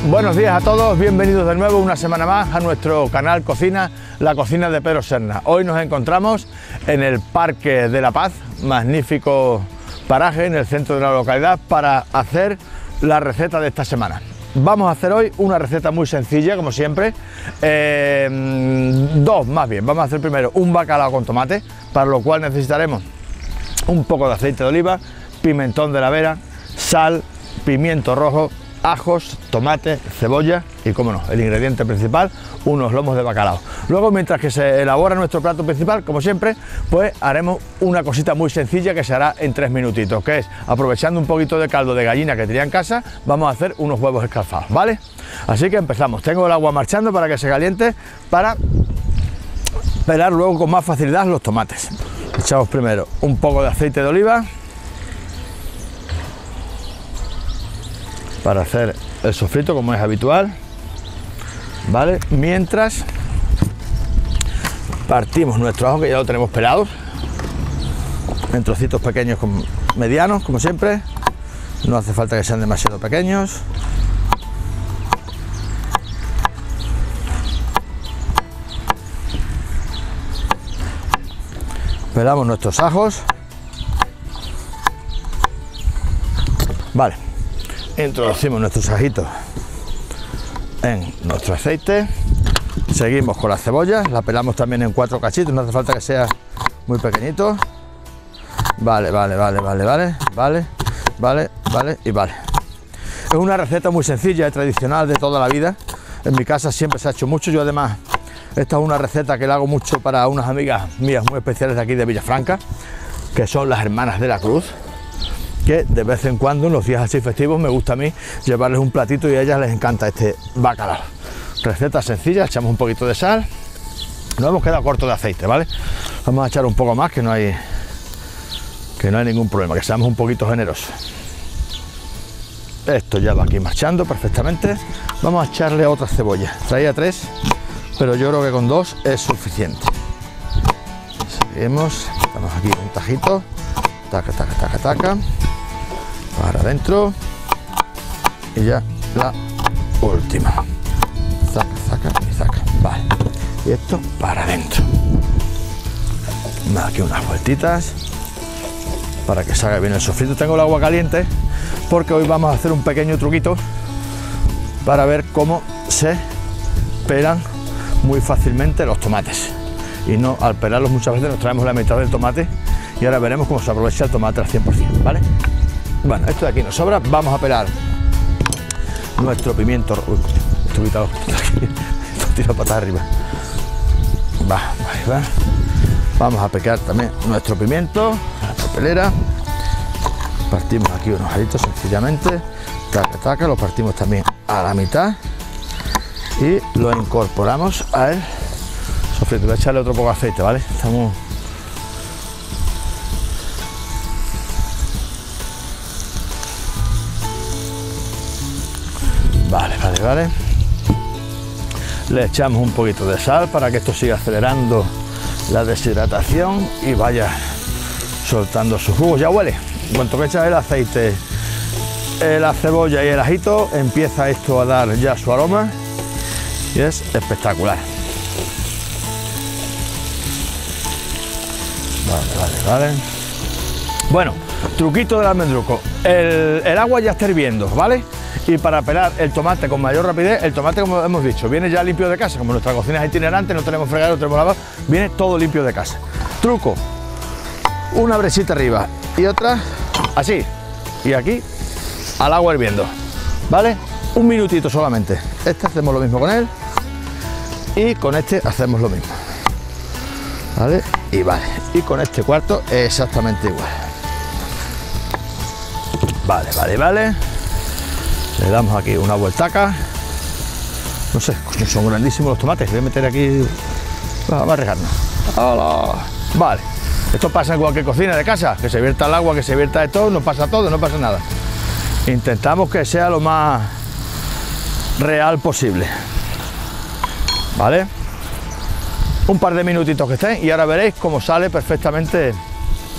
Buenos días a todos, bienvenidos de nuevo una semana más a nuestro canal Cocina, la cocina de Pedro Serna. Hoy nos encontramos en el Parque de la Paz, magnífico paraje en el centro de la localidad, para hacer la receta de esta semana. Vamos a hacer hoy una receta muy sencilla, como siempre, dos más bien. Vamos a hacer primero un bacalao con tomate, para lo cual necesitaremos un poco de aceite de oliva, pimentón de la Vera, sal, pimiento rojo, ajos, tomate, cebolla y, como no, el ingrediente principal, unos lomos de bacalao. Luego, mientras que se elabora nuestro plato principal, como siempre, pues haremos una cosita muy sencilla que se hará en 3 minutitos, que es, aprovechando un poquito de caldo de gallina que tenía en casa, vamos a hacer unos huevos escalfados, ¿vale? Así que empezamos. Tengo el agua marchando para que se caliente, para pelar luego con más facilidad los tomates. Echamos primero un poco de aceite de oliva para hacer el sofrito, como es habitual, ¿vale? Mientras partimos nuestro ajo, que ya lo tenemos pelado en trocitos pequeños, medianos, como siempre. No hace falta que sean demasiado pequeños. Pelamos nuestros ajos, vale. Introducimos nuestros ajitos en nuestro aceite, seguimos con las cebollas, la pelamos también en 4 cachitos, no hace falta que sea muy pequeñito. Vale. Es una receta muy sencilla y tradicional de toda la vida. En mi casa siempre se ha hecho mucho. Yo, además, esta es una receta que la hago mucho para unas amigas mías muy especiales de aquí de Villafranca, que son las Hermanas de la Cruz, que de vez en cuando, en los días así festivos, me gusta a mí llevarles un platito y a ellas les encanta este bacalao. Receta sencilla, echamos un poquito de sal. Nos hemos quedado corto de aceite, ¿vale? Vamos a echar un poco más, que no hay ningún problema, que seamos un poquito generosos. Esto ya va aquí marchando perfectamente. Vamos a echarle otra cebolla. Traía 3, pero yo creo que con 2 es suficiente. Seguimos, damos aquí un tajito. Taca, para adentro, y ya la última, zaca, vale, y esto para adentro. Aquí unas vueltitas para que salga bien el sofrito. Tengo el agua caliente porque hoy vamos a hacer un pequeño truquito para ver cómo se pelan muy fácilmente los tomates, y no, al pelarlos muchas veces nos traemos la mitad del tomate, y ahora veremos cómo se aprovecha el tomate al 100%, ¿vale? Bueno, esto de aquí nos sobra. Vamos a pelar nuestro pimiento. Esto quitado, esto tiro patas arriba. Va. Vamos a pelar también nuestro pimiento, la papelera. Partimos aquí unos aritos sencillamente. Taca, lo partimos también a la mitad y lo incorporamos al sofrito. Voy a echarle otro poco de aceite, ¿vale? Estamos... Vale. Le echamos un poquito de sal para que esto siga acelerando la deshidratación y vaya soltando sus jugos. Ya huele. En cuanto que echas el aceite, la cebolla y el ajito, empieza esto a dar ya su aroma y es espectacular. Vale. Bueno, truquito del almendruco. El agua ya está hirviendo, ¿vale? Y para pelar el tomate con mayor rapidez, el tomate, como hemos dicho, viene ya limpio de casa. Como nuestra cocina es itinerante, no tenemos fregadero, no tenemos lavado, viene todo limpio de casa. Truco: una brechita arriba y otra así, y aquí al agua hirviendo, ¿vale? Un minutito solamente. Este hacemos lo mismo con él, y con este hacemos lo mismo, ¿vale? Y con este cuarto exactamente igual. Vale. Le damos aquí una vueltaca. No sé, son grandísimos los tomates. Voy a meter aquí. Vamos a arriesgarnos. ¡Hola! Vale. Esto pasa en cualquier cocina de casa. Que se vierta el agua, que se vierta de todo, no pasa nada. Intentamos que sea lo más real posible. ¿Vale? Un par de minutitos que estén y ahora veréis cómo sale perfectamente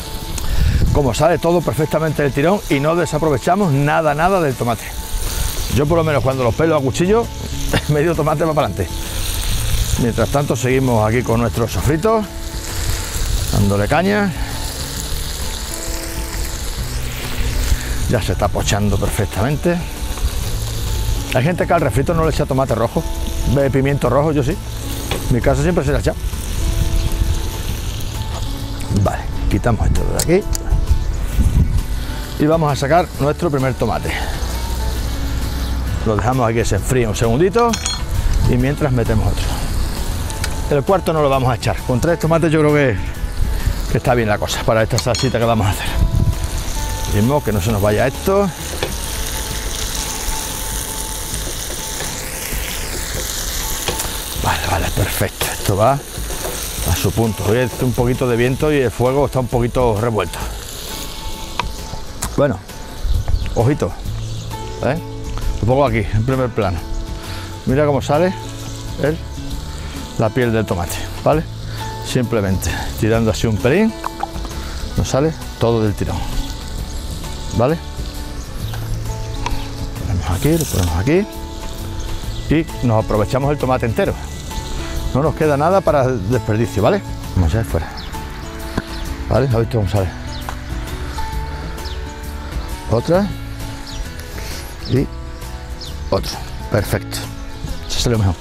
como sale todo perfectamente del tirón y no desaprovechamos nada del tomate. Yo por lo menos cuando los pelo a cuchillo, medio tomate va para adelante. Mientras tanto seguimos aquí con nuestros sofritos, dándole caña. Ya se está pochando perfectamente. Hay gente que al refrito no le echa tomate rojo, pimiento rojo, yo sí. En mi casa siempre se le ha echado. Vale, quitamos esto de aquí. Y vamos a sacar nuestro primer tomate. Lo dejamos aquí que se enfríe un segundito y mientras metemos otro. El cuarto no lo vamos a echar. Con 3 tomates yo creo que está bien la cosa para esta salsita que vamos a hacer. Mismo que no se nos vaya esto. Vale, perfecto. Esto va a su punto. Hoy hace un poquito de viento y el fuego está un poquito revuelto. Bueno, ojito, ¿eh? Lo pongo aquí, en primer plano. Mira cómo sale la piel del tomate, ¿vale? Simplemente tirando así un pelín, nos sale todo del tirón, ¿vale? Lo ponemos aquí y nos aprovechamos el tomate entero. No nos queda nada para desperdicio, ¿vale? Vamos a ver fuera, ¿vale? ¿Has visto cómo sale? Otra y otro, perfecto, eso sale mejor.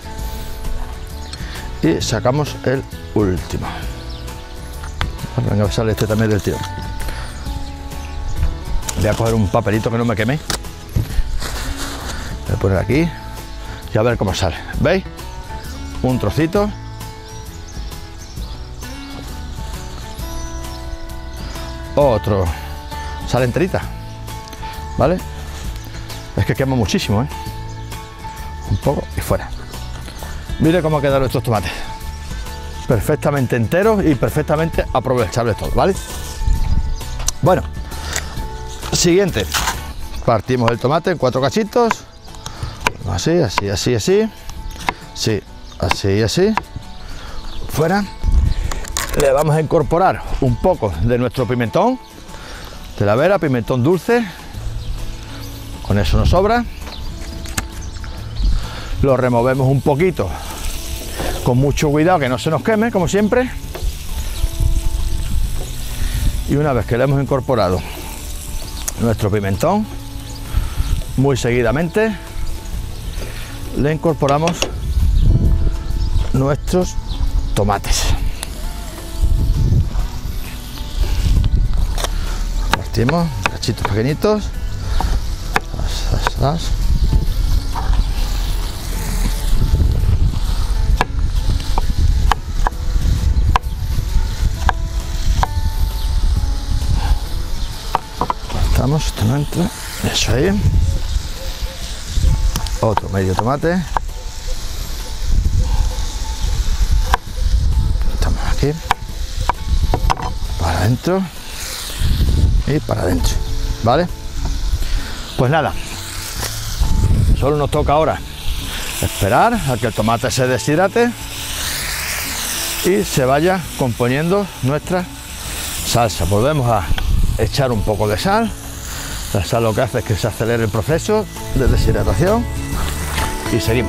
Y sacamos el último. Venga, sale este también del tirón. Voy a coger un papelito que no me queme. Voy a poner aquí y a ver cómo sale. ¿Veis? Un trocito. Otro. Sale enterita. ¿Vale? Es que quema muchísimo, ¿eh? Un poco y fuera. Mire cómo quedaron estos tomates. Perfectamente enteros y perfectamente aprovechables todos, ¿vale? Bueno, siguiente. Partimos el tomate en 4 cachitos. Así, así, así, así. Sí, así y así. Fuera. Le vamos a incorporar un poco de nuestro pimentón de la vera, pimentón dulce. Con eso nos sobra. Lo removemos un poquito con mucho cuidado que no se nos queme, como siempre. Y una vez que le hemos incorporado nuestro pimentón, muy seguidamente le incorporamos nuestros tomates. Partimos cachitos pequeñitos. Cortamos, esto no entra, eso ahí. Otro medio tomate. Estamos aquí. Para adentro. Y para adentro. ¿Vale? Pues nada. Solo nos toca ahora esperar a que el tomate se deshidrate y se vaya componiendo nuestra salsa. Volvemos a echar un poco de sal. La sal lo que hace es que se acelere el proceso de deshidratación y seguimos.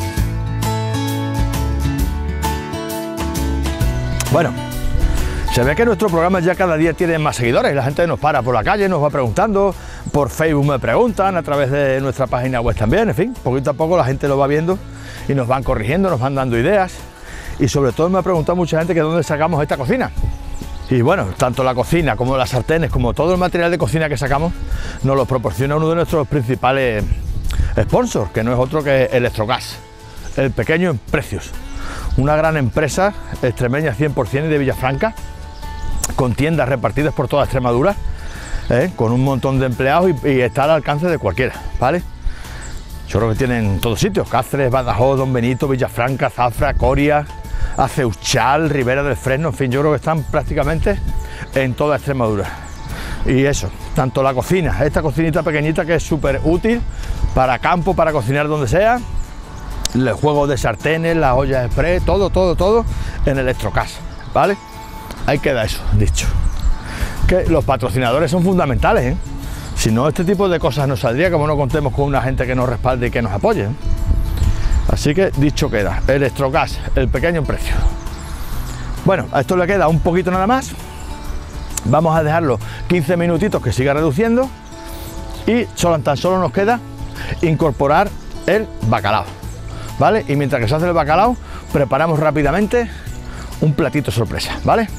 Bueno, se ve que nuestro programa ya cada día tiene más seguidores. La gente nos para por la calle, nos va preguntando, por Facebook me preguntan, a través de nuestra página web también. En fin, poquito a poco la gente lo va viendo y nos van corrigiendo, nos van dando ideas. Y sobre todo me ha preguntado mucha gente que dónde sacamos esta cocina. Y bueno, tanto la cocina como las sartenes, como todo el material de cocina que sacamos, nos lo proporciona uno de nuestros principales sponsors, que no es otro que Electrogas, el pequeño en precios. Una gran empresa extremeña 100% de Villafranca, con tiendas repartidas por toda Extremadura, con un montón de empleados y está al alcance de cualquiera, ¿vale? Yo creo que tienen en todos sitios: Cáceres, Badajoz, Don Benito, Villafranca, Zafra, Coria, Aceuchal, Ribera del Fresno, en fin, yo creo que están prácticamente en toda Extremadura. Y eso, tanto la cocina, esta cocinita pequeñita que es súper útil para campo, para cocinar donde sea, el juego de sartenes, las ollas express, todo en Electrogas, ¿vale? Ahí queda eso dicho. Que los patrocinadores son fundamentales, ¿eh? Si no, este tipo de cosas no saldría, como no contemos con una gente que nos respalde y que nos apoye. Así que dicho queda, Electrogas, el pequeño en precio. Bueno, a esto le queda un poquito nada más. Vamos a dejarlo 15 minutitos que siga reduciendo y tan solo nos queda incorporar el bacalao, ¿vale? Y mientras que se hace el bacalao, preparamos rápidamente un platito sorpresa, ¿vale?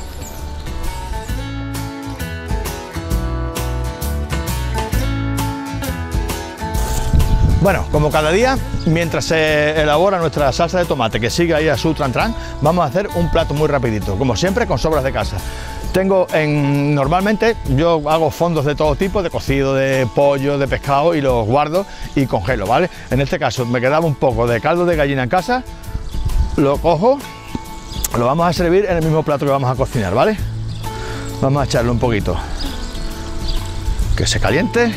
Bueno, como cada día, mientras se elabora nuestra salsa de tomate, que sigue ahí a su tran, vamos a hacer un plato muy rapidito, como siempre con sobras de casa. Normalmente yo hago fondos de todo tipo, de cocido, de pollo, de pescado, y los guardo y congelo, ¿vale? En este caso me quedaba un poco de caldo de gallina en casa, lo cojo, lo vamos a servir en el mismo plato que vamos a cocinar, ¿vale? Vamos a echarle un poquito, que se caliente.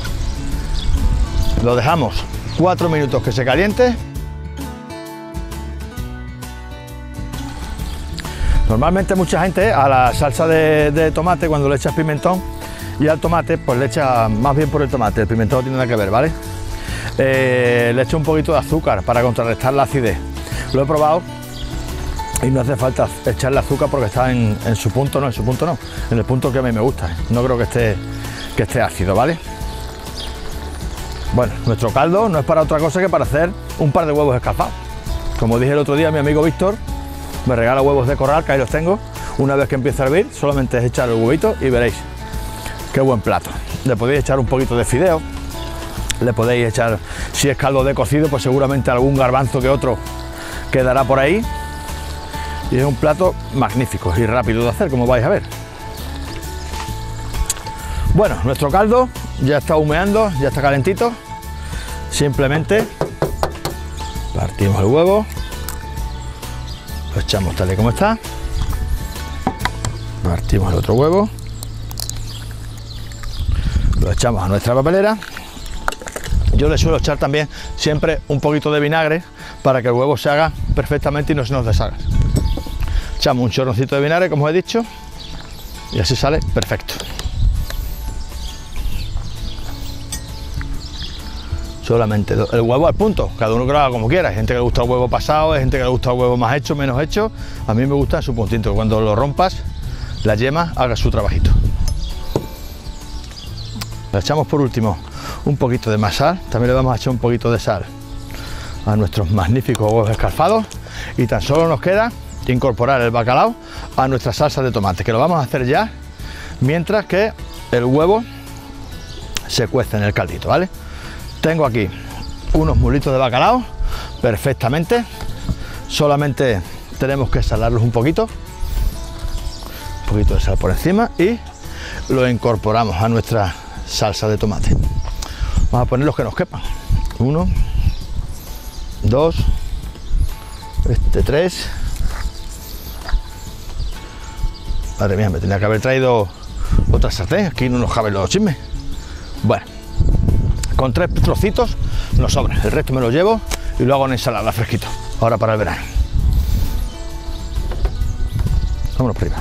Lo dejamos 4 minutos que se caliente. Normalmente mucha gente a la salsa de tomate, cuando le echas pimentón, y al tomate pues le echa más bien por el tomate, el pimentón no tiene nada que ver, ¿vale? Le echo un poquito de azúcar para contrarrestar la acidez. Lo he probado y no hace falta echarle azúcar porque está en su punto, no, en el punto que a mí me gusta. No creo que esté ácido, ¿vale? Bueno, nuestro caldo no es para otra cosa que para hacer un par de huevos escalfados. Como dije el otro día, mi amigo Víctor me regala huevos de corral, que ahí los tengo. Una vez que empiece a hervir, solamente es echar el huevito y veréis qué buen plato. Le podéis echar un poquito de fideo, le podéis echar, si es caldo de cocido, pues seguramente algún garbanzo que otro quedará por ahí. Y es un plato magnífico y rápido de hacer, como vais a ver. Bueno, nuestro caldo ya está humeando, ya está calentito. Simplemente partimos el huevo, lo echamos tal y como está, partimos el otro huevo, lo echamos a nuestra papelera. Yo le suelo echar también siempre un poquito de vinagre para que el huevo se haga perfectamente y no se nos deshaga. Echamos un chorroncito de vinagre, como os he dicho, y así sale perfecto. Solamente el huevo al punto, cada uno que lo haga como quiera. Hay gente que le gusta el huevo pasado, hay gente que le gusta el huevo más hecho, menos hecho. A mí me gusta en su puntito, cuando lo rompas, la yema haga su trabajito. Le echamos por último un poquito de más sal, también le vamos a echar un poquito de sal a nuestros magníficos huevos escalfados y tan solo nos queda incorporar el bacalao a nuestra salsa de tomate, que lo vamos a hacer ya mientras que el huevo se cuece en el caldito, ¿vale? Tengo aquí unos muslitos de bacalao perfectamente, solamente tenemos que salarlos un poquito de sal por encima y lo incorporamos a nuestra salsa de tomate. Vamos a poner los que nos quepan. 1, 2, 3. Madre mía, me tenía que haber traído otra sartén, aquí no nos caben los chismes. Bueno, con 3 trocitos nos sobra, el resto me lo llevo y lo hago en ensalada fresquito, ahora para el verano. Vámonos prima.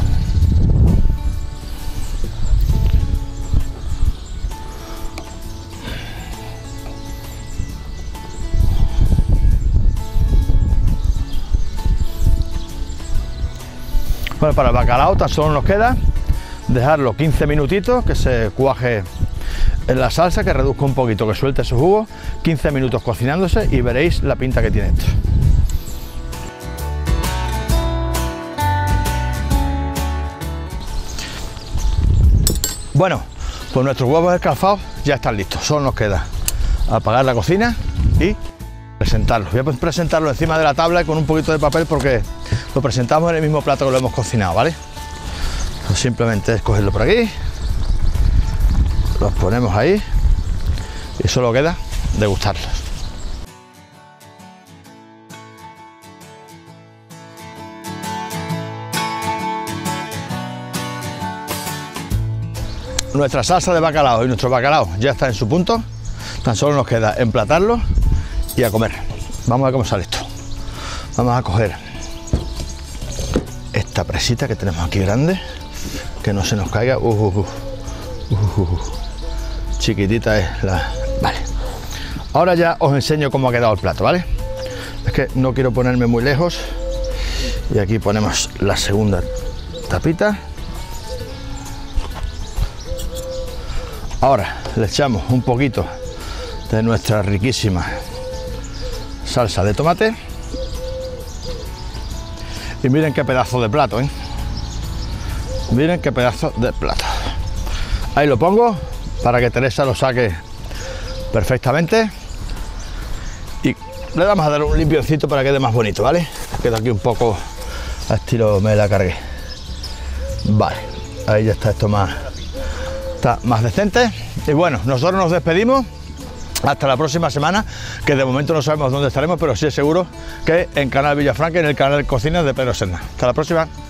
Bueno, para el bacalao tan solo nos queda dejarlo 15 minutitos que se cuaje en la salsa, que reduzca un poquito, que suelte su jugo, 15 minutos cocinándose y veréis la pinta que tiene esto. Bueno, pues nuestros huevos escalfados ya están listos, solo nos queda apagar la cocina y presentarlos. Voy a presentarlo encima de la tabla y con un poquito de papel porque lo presentamos en el mismo plato que lo hemos cocinado, ¿vale? Pues simplemente es cogerlo por aquí, los ponemos ahí y solo queda degustarlos. Nuestra salsa de bacalao y nuestro bacalao ya está en su punto, tan solo nos queda emplatarlo y a comer. Vamos a ver cómo sale esto. Vamos a coger esta presita que tenemos aquí grande, que no se nos caiga. chiquitita es la... Vale. Ahora ya os enseño cómo ha quedado el plato, ¿vale? Es que no quiero ponerme muy lejos. Y aquí ponemos la segunda tapita. Ahora le echamos un poquito de nuestra riquísima salsa de tomate. Y miren qué pedazo de plato, ¿eh? Miren qué pedazo de plato. Ahí lo pongo para que Teresa lo saque perfectamente. Y le vamos a dar un limpiocito para que quede más bonito, ¿vale? Queda aquí un poco a estilo me la cargué. Vale, ahí ya está esto está más decente. Y bueno, nosotros nos despedimos hasta la próxima semana, que de momento no sabemos dónde estaremos, pero sí es seguro que en Canal Villafranca y en el canal Cocinas de Pedro Senda. Hasta la próxima.